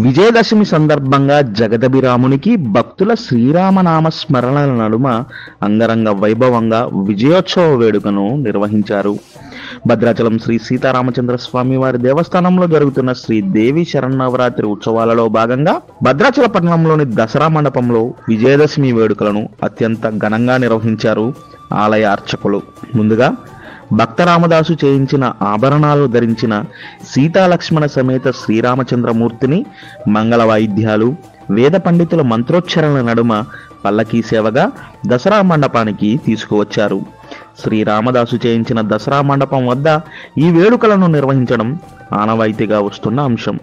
విజయదశమి సందర్భంగా జగదభిరామునికి భక్తుల శ్రీరామనామ స్మరణల నడుమ అంగరంగ వైభవంగా విజయోత్సవ వేడుకను నిర్వహించారు. భద్రాచలం శ్రీ సీతారామచంద్ర స్వామి వారి దేవస్థానంలో జరుగుతున్న శ్రీదేవి శరన్నవరాత్రి ఉత్సవాలలో భాగంగా భద్రాచల పట్టణంలోని దసరా మండపంలో విజయదశమి వేడుకలను అత్యంత ఘనంగా నిర్వహించారు ఆలయ అర్చకులు. ముందుగా భక్త రామదాసు చేయించిన ఆభరణాలు ధరించిన సీతాలక్ష్మణ సమేత శ్రీరామచంద్రమూర్తిని మంగళ వాయిద్యాలు, వేద పండితుల మంత్రోచ్చరణల నడుమ పల్లకీ సేవగా దసరా మండపానికి తీసుకువచ్చారు. శ్రీరామదాసు చేయించిన దసరా మండపం వద్ద ఈ వేడుకలను నిర్వహించడం ఆనవాయితీగా వస్తున్న అంశం.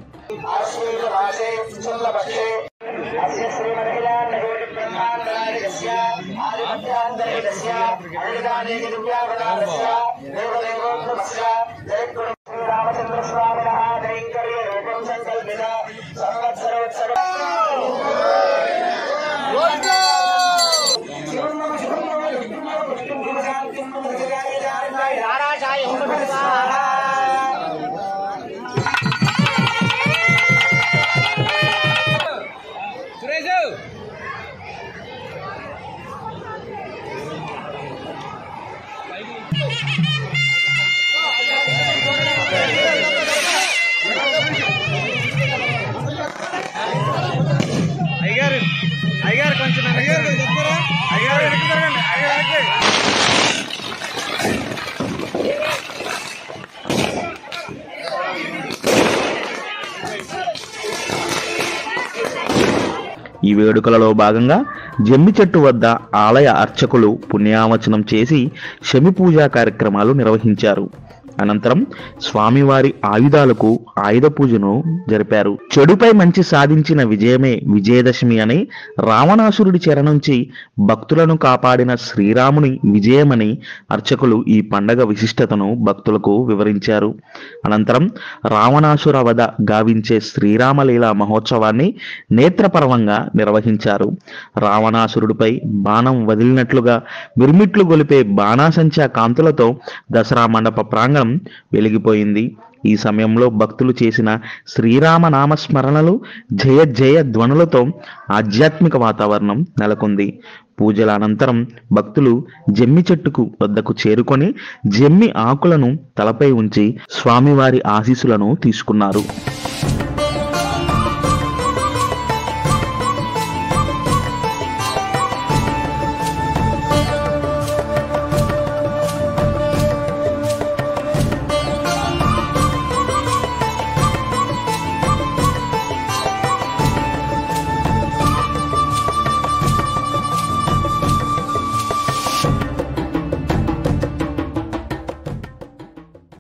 ఈ వేడుకలలో భాగంగా జమ్మి చెట్టు వద్ద ఆలయ అర్చకులు పుణ్యావచనం చేసి శమి పూజా కార్యక్రమాలు నిర్వహించారు. అనంతరం స్వామివారి ఆయుధాలకు ఆయుధ పూజను జరిపారు. చెడుపై మంచి సాధించిన విజయమే విజయదశమి అని, రావణాసురుడి చెర నుంచి భక్తులను కాపాడిన శ్రీరాముని విజయమని అర్చకులు ఈ పండగ విశిష్టతను భక్తులకు వివరించారు. అనంతరం రావణాసుర వధ గావించే శ్రీరామలీలా మహోత్సవాన్ని నేత్రపర్వంగా నిర్వహించారు. రావణాసురుడిపై బాణం వదిలినట్లుగా మిర్మిట్లు గొలిపే బాణాసంచా కాంతులతో దసరా మండప ప్రాంగణం వెలిగిపోయింది. ఈ సమయంలో భక్తులు చేసిన శ్రీరామ నామస్మరణలు, జయ జయ ధ్వనులతో ఆధ్యాత్మిక వాతావరణం నెలకొంది. పూజల అనంతరం భక్తులు జమ్మి చెట్టుకు వద్దకు చేరుకొని జమ్మి ఆకులను తలపై ఉంచి స్వామివారి ఆశీస్సులను తీసుకున్నారు.